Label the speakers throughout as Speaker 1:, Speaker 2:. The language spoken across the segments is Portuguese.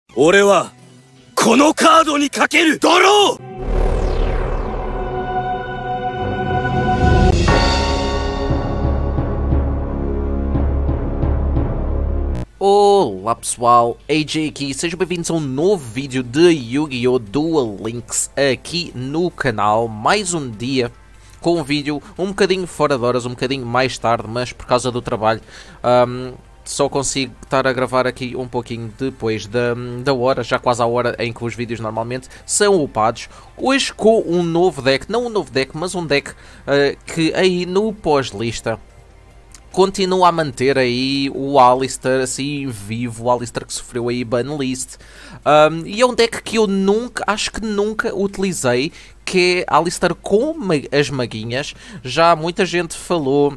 Speaker 1: 俺はこのカードにかけるドロー。
Speaker 2: Olá pessoal, AJ aqui, sejam bem-vindos a um novo vídeo de Yu-Gi-Oh! Duel Links aqui no canal. Mais um dia com um vídeo um bocadinho fora de horas, um bocadinho mais tarde, mas por causa do trabalho só consigo estar a gravar aqui um pouquinho depois da hora, já quase à hora em que os vídeos normalmente são upados. Hoje com um novo deck, não um novo deck, mas um deck que aí no pós-lista continua a manter aí o Alistar assim vivo, o Alistar que sofreu aí banlist. E é um deck que eu acho que nunca utilizei, que é Alistar com as maguinhas. Já muita gente falou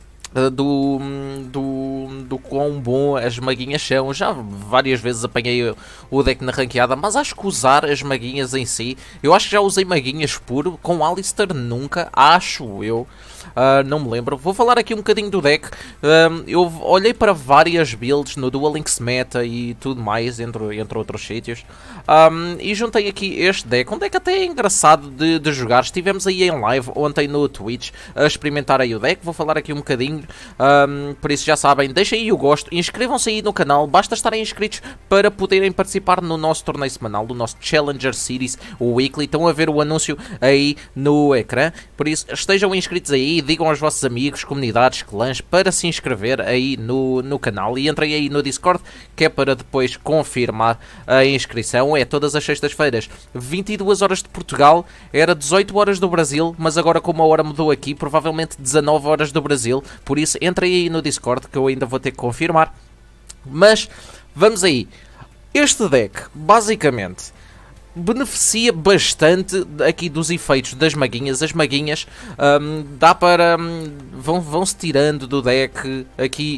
Speaker 2: do quão bom as maguinhas são. Já várias vezes apanhei o deck na ranqueada, mas acho que usar as maguinhas em si, eu acho que já usei maguinhas puro, com Alistar nunca, acho eu. Não me lembro. Vou falar aqui um bocadinho do deck. Eu olhei para várias builds no Duel Links Meta e tudo mais, entre outros sítios, e juntei aqui este deck, um deck até engraçado de jogar. Estivemos aí em live ontem no Twitch a experimentar aí o deck. Vou falar aqui um bocadinho, por isso já sabem, deixem aí o gosto, inscrevam-se aí no canal, basta estarem inscritos para poderem participar no nosso torneio semanal, do nosso Challenger Series, o Weekly. Estão a ver o anúncio aí no ecrã, por isso estejam inscritos aí, digam aos vossos amigos, comunidades, clãs, para se inscrever aí no canal, e entrem aí no Discord, que é para depois confirmar a inscrição. É todas as sextas-feiras, 22 horas de Portugal, era 18 horas do Brasil, mas agora como a hora mudou aqui, provavelmente 19 horas do Brasil, por isso entrem aí no Discord, que eu ainda vou ter que confirmar. Mas vamos aí. Este deck, basicamente, beneficia bastante aqui dos efeitos das maguinhas. As maguinhas dá para vão-se tirando do deck aqui,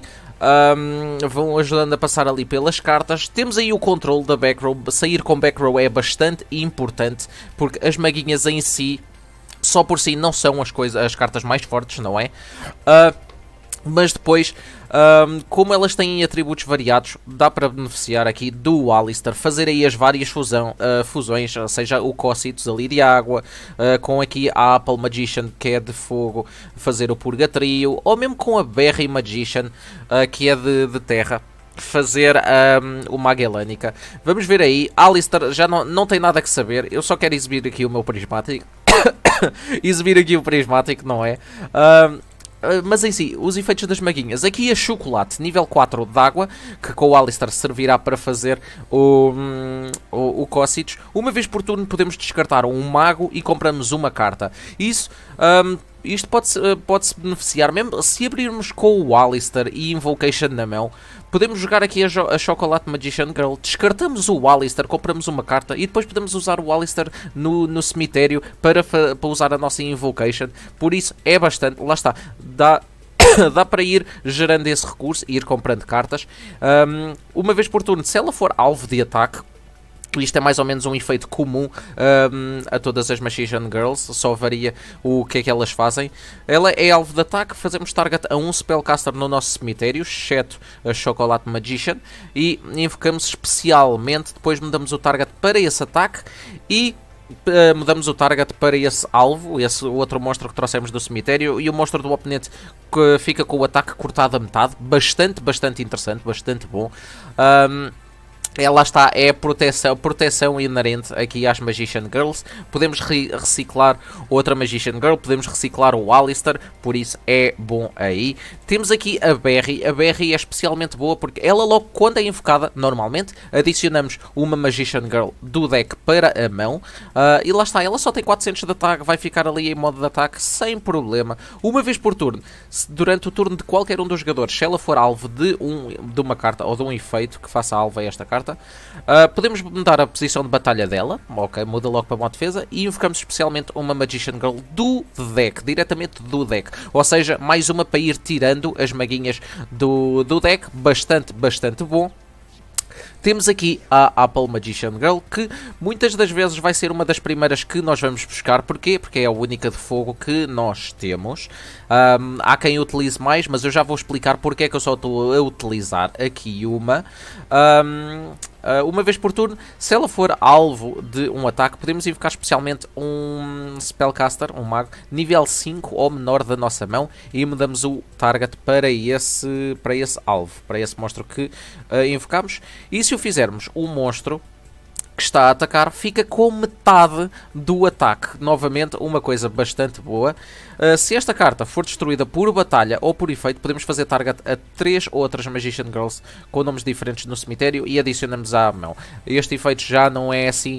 Speaker 2: vão ajudando a passar ali pelas cartas. Temos aí o controle da back row. Sair com back row é bastante importante, porque as maguinhas em si, só por si, não são as cartas mais fortes, não é? Mas depois, como elas têm atributos variados, dá para beneficiar aqui do Alistar, fazer aí as várias fusões, ou seja, o Cócitos ali de água, com aqui a Apple Magician, que é de fogo, fazer o Purgatrio, ou mesmo com a Berry Magician, que é de terra, fazer o Magellânica. Vamos ver aí, Alistar já não tem nada que saber, eu só quero exibir aqui o meu prismático, exibir aqui o prismático, não é? Mas em si, os efeitos das maguinhas. Aqui a chocolate, nível 4 de água, que com o Alistar servirá para fazer o Cócitos. Uma vez por turno podemos descartar um mago e compramos uma carta. Isto pode-se beneficiar, mesmo se abrirmos com o Alistar e Invocation na mão. Podemos jogar aqui a Chocolate Magician Girl, descartamos o Alistar, compramos uma carta e depois podemos usar o Alistar no cemitério para usar a nossa Invocation. Por isso é bastante, lá está, dá para ir gerando esse recurso e ir comprando cartas. Uma vez por turno, se ela for alvo de ataque, isto é mais ou menos um efeito comum a todas as Magician Girls, só varia o que é que elas fazem. Ela é alvo de ataque, fazemos target a um Spellcaster no nosso cemitério, exceto a Chocolate Magician, e invocamos especialmente, depois mudamos o target para esse ataque e mudamos o target para esse alvo, esse outro monstro que trouxemos do cemitério, e o monstro do oponente que fica com o ataque cortado a metade. Bastante interessante, bastante bom. Lá está, é a proteção inerente aqui às Magician Girls. Podemos reciclar outra Magician Girl, podemos reciclar o Alistar, por isso é bom aí. Temos aqui a Berry é especialmente boa porque ela logo quando é invocada, normalmente, adicionamos uma Magician Girl do deck para a mão, e lá está, ela só tem 400 de ataque, vai ficar ali em modo de ataque sem problema. Uma vez por turno, durante o turno de qualquer um dos jogadores, se ela for alvo de uma carta ou de um efeito que faça alvo a esta carta, podemos mudar a posição de batalha dela, ok, muda logo para modo defesa, e invocamos especialmente uma Magician Girl do deck, diretamente do deck, ou seja, mais uma para ir tirando as maguinhas do deck, bastante bom. Temos aqui a Apple Magician Girl, que muitas das vezes vai ser uma das primeiras que nós vamos buscar. Porquê? Porque é a única de fogo que nós temos. Há quem utilize mais, mas eu já vou explicar porque é que eu só estou a utilizar aqui uma. uma vez por turno, se ela for alvo de um ataque, podemos invocar especialmente um Spellcaster, um mago, nível 5 ou menor da nossa mão e mudamos o target para esse alvo, para esse monstro que invocamos. E se o fizermos, o monstro que está a atacar fica com metade do ataque. Novamente, uma coisa bastante boa. Se esta carta for destruída por batalha ou por efeito, podemos fazer target a 3 outras Magician Girls com nomes diferentes no cemitério e adicionamos à mão. Este efeito já não é assim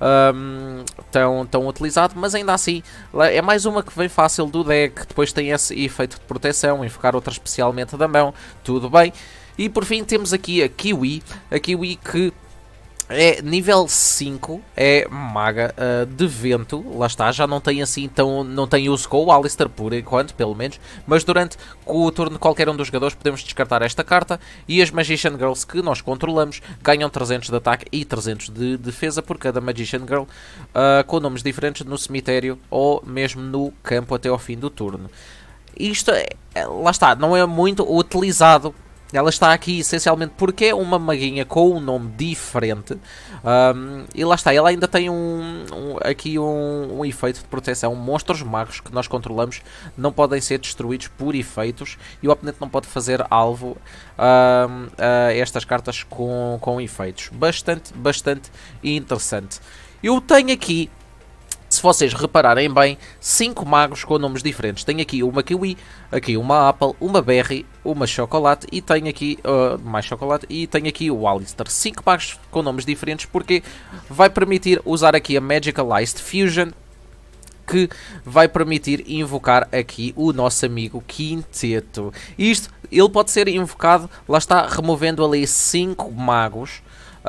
Speaker 2: tão utilizado, mas ainda assim é mais uma que vem fácil do deck. Depois tem esse efeito de proteção, invocar outra especialmente da mão, tudo bem. E por fim temos aqui a Kiwi que é nível 5, é maga de vento, lá está, já não tem assim não tem uso com o Alistair por enquanto, pelo menos, mas durante o turno de qualquer um dos jogadores podemos descartar esta carta e as Magician Girls que nós controlamos ganham 300 de ataque e 300 de defesa por cada Magician Girl, com nomes diferentes no cemitério ou mesmo no campo até ao fim do turno. Isto, lá está, não é muito utilizado. Ela está aqui essencialmente porque é uma maguinha com um nome diferente e lá está, ela ainda tem aqui um efeito de proteção. Monstros magos que nós controlamos não podem ser destruídos por efeitos e o oponente não pode fazer alvo a estas cartas com efeitos. Bastante interessante. Eu tenho aqui, se vocês repararem bem, 5 magos com nomes diferentes. Tenho aqui uma Kiwi, aqui uma Apple, uma Berry, uma Chocolate e tenho aqui mais Chocolate e tenho aqui o Alistair. 5 magos com nomes diferentes porque vai permitir usar aqui a Magicalized Fusion, que vai permitir invocar aqui o nosso amigo Quinteto. Isto, ele pode ser invocado, lá está, removendo ali 5 magos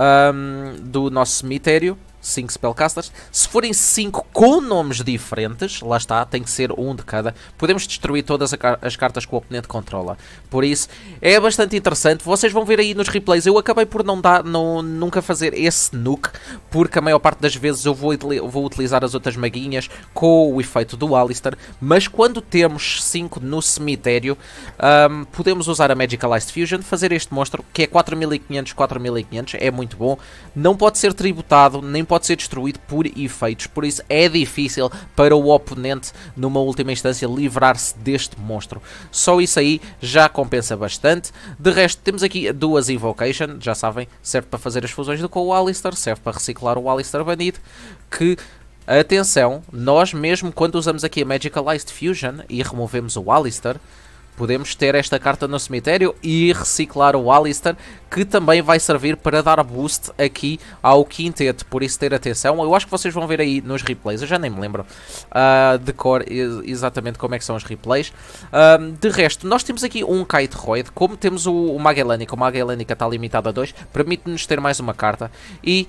Speaker 2: do nosso cemitério. 5 Spellcasters. Se forem 5 com nomes diferentes, lá está, tem que ser um de cada, podemos destruir todas as cartas que o oponente controla. Por isso, é bastante interessante. Vocês vão ver aí nos replays, eu acabei por nunca fazer esse nuke, porque a maior parte das vezes eu vou utilizar as outras maguinhas com o efeito do Alistair, mas quando temos 5 no cemitério, podemos usar a Magicalized Fusion, fazer este monstro, que é 4500, é muito bom, não pode ser tributado, nem pode ser destruído por efeitos, por isso é difícil para o oponente numa última instância livrar-se deste monstro. Só isso aí já compensa bastante. De resto temos aqui duas Invocation, já sabem, serve para fazer as fusões com o Alistair, serve para reciclar o Alistair banido, que atenção, nós mesmo quando usamos aqui a Magicalized Fusion e removemos o Alistair, podemos ter esta carta no cemitério e reciclar o Alistair, que também vai servir para dar boost aqui ao quinteto, por isso ter atenção. Eu acho que vocês vão ver aí nos replays, eu já nem me lembro de cor exatamente como é que são os replays. De resto, nós temos aqui um Kiteroid, como temos o Magellanica está limitado a 2, permite-nos ter mais uma carta e...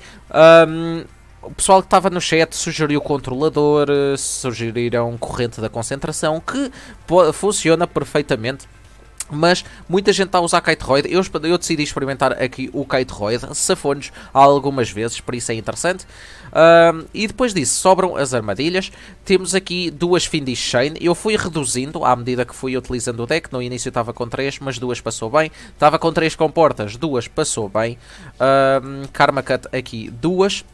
Speaker 2: o pessoal que estava no chat sugeriu Controlador, sugeriram Corrente da Concentração, que funciona perfeitamente. Mas muita gente está a usar Kiteroid. Eu decidi experimentar aqui o Kiteroid, safou-nos algumas vezes, por isso é interessante. E depois disso sobram as armadilhas. Temos aqui duas Fiendish Chain. Eu fui reduzindo à medida que fui utilizando o deck. No início estava com 3, mas 2 passou bem. Estava com 3 com portas, 2 passou bem. Karma Cut aqui 2.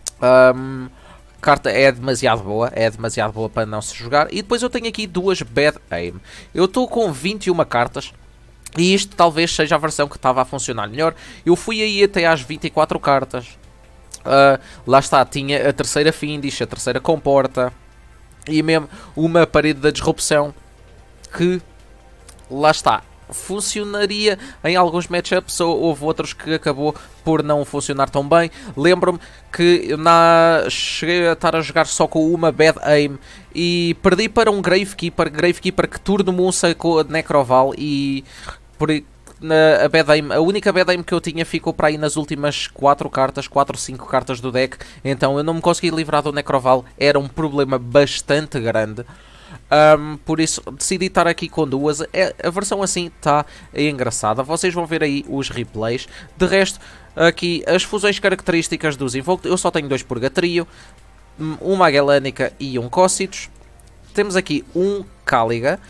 Speaker 2: Carta é demasiado boa para não se jogar. E depois eu tenho aqui duas Bad Aim. Eu estou com 21 cartas e isto talvez seja a versão que estava a funcionar melhor. Eu fui aí até às 24 cartas. Lá está, tinha a terceira Fiendish, a terceira Comporta e mesmo uma Parede da Disrupção que, lá está, funcionaria em alguns matchups, houve outros que acabou por não funcionar tão bem. Lembro-me que cheguei a estar a jogar só com uma Bad Aim e perdi para um Gravekeeper que turno 1 sacou a Necroval e a única Bad Aim que eu tinha ficou para aí nas últimas 4 ou 5 cartas do deck, então eu não me consegui livrar do Necroval, era um problema bastante grande. Por isso decidi estar aqui com duas. A versão assim está engraçada. Vocês vão ver aí os replays. De resto, aqui as fusões características dos Invoked. Eu só tenho 2 Purgatrio, um Magellanica e um Cocytus. Temos aqui um Caliga,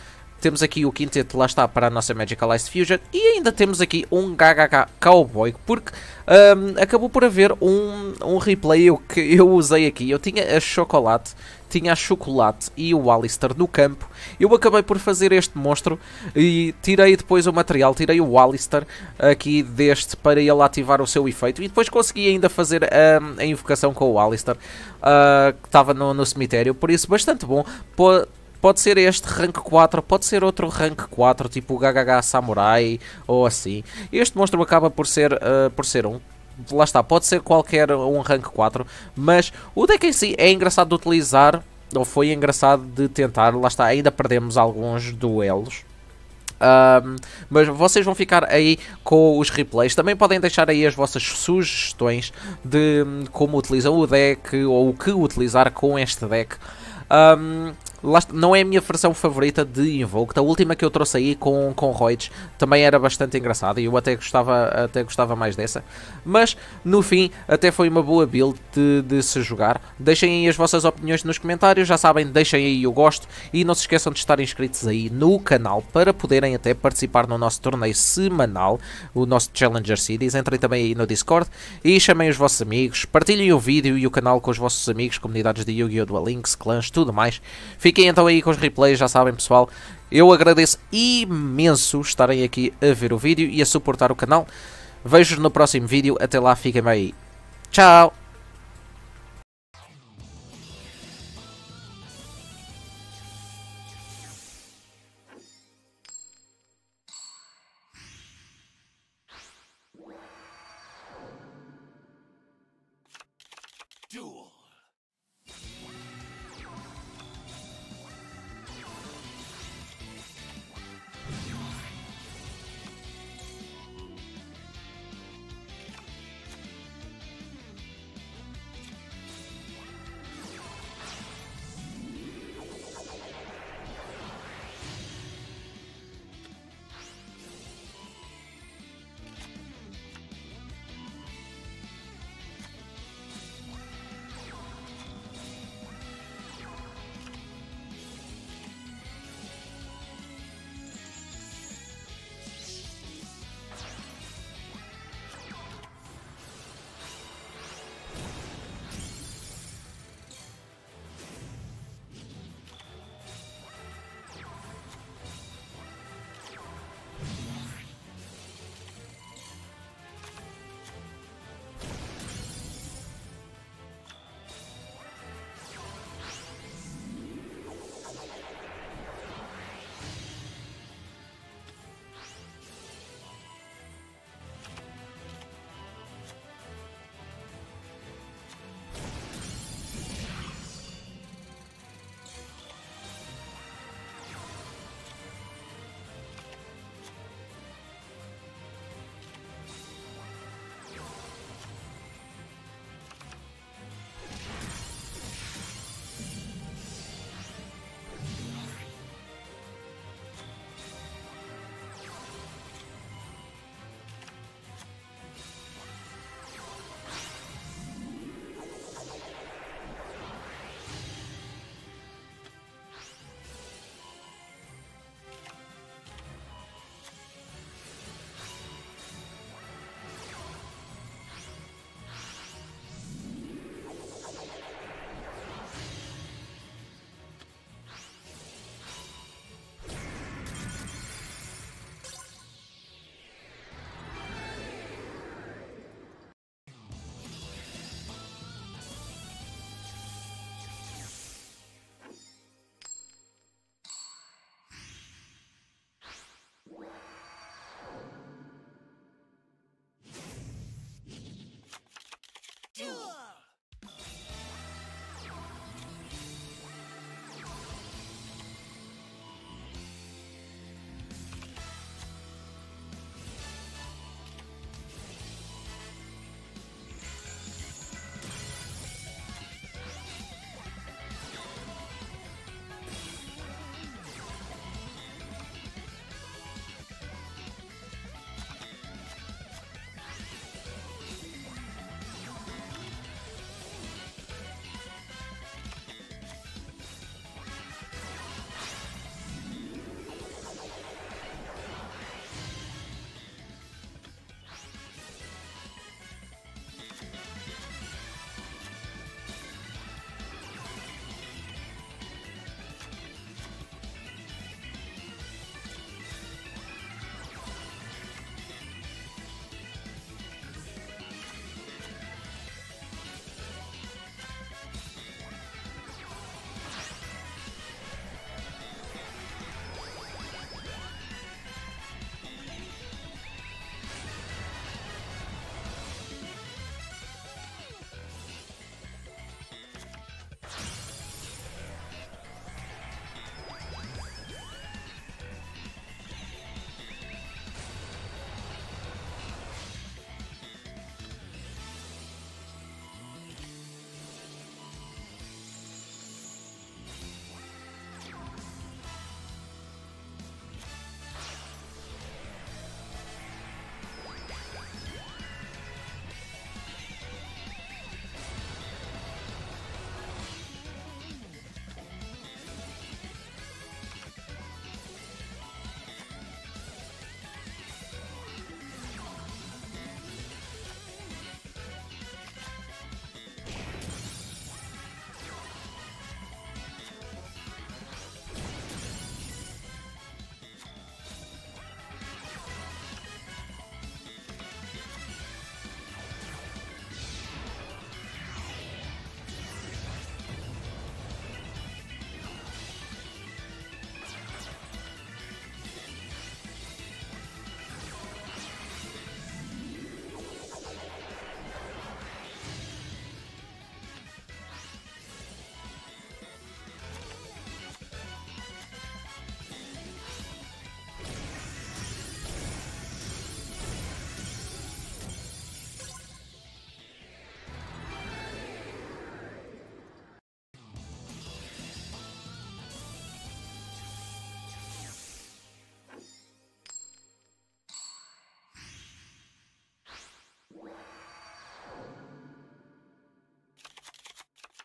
Speaker 2: temos aqui o quinteto, lá está, para a nossa Magicalized Fusion, e ainda temos aqui um GHK Cowboy, porque acabou por haver um replay que eu usei aqui. Eu tinha a Chocolate, tinha a Chocolate e o Alistar no campo. Eu acabei por fazer este monstro e tirei depois o material, tirei o Alistar aqui deste para ele ativar o seu efeito, e depois consegui ainda fazer a invocação com o Alistar que estava no cemitério, por isso bastante bom. Pode ser este rank 4, pode ser outro rank 4, tipo o GHK Samurai ou assim. Este monstro acaba por ser um. Lá está, pode ser qualquer um rank 4, mas o deck em si é engraçado de utilizar, ou foi engraçado de tentar. Lá está, ainda perdemos alguns duelos. Mas vocês vão ficar aí com os replays. Também podem deixar aí as vossas sugestões de como utilizam o deck ou o que utilizar com este deck. Não é a minha versão favorita de Invoke. A última que eu trouxe aí com Roids também era bastante engraçada e eu até gostava mais dessa. Mas no fim até foi uma boa build de se jogar. Deixem aí as vossas opiniões nos comentários. Já sabem, deixem aí o gosto e não se esqueçam de estar inscritos aí no canal para poderem até participar no nosso torneio semanal, o nosso Challenger Series. Entrem também aí no Discord e chamem os vossos amigos. Partilhem o vídeo e o canal com os vossos amigos, comunidades de Yu-Gi-Oh! Duel Links, clãs, tudo mais. Fiquem então aí com os replays, já sabem, pessoal. Eu agradeço imenso estarem aqui a ver o vídeo e a suportar o canal. Vejo-vos no próximo vídeo. Até lá, fiquem bem aí. Tchau!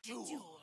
Speaker 1: Two.